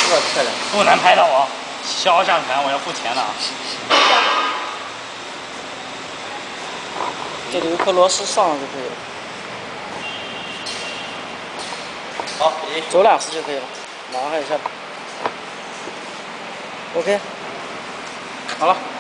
个漂亮。 不能拍到我，肖像权我要付钱的啊。 这里有颗螺丝上了就可以了。 好， 走2次就可以了，马上还有下。OK， 好了。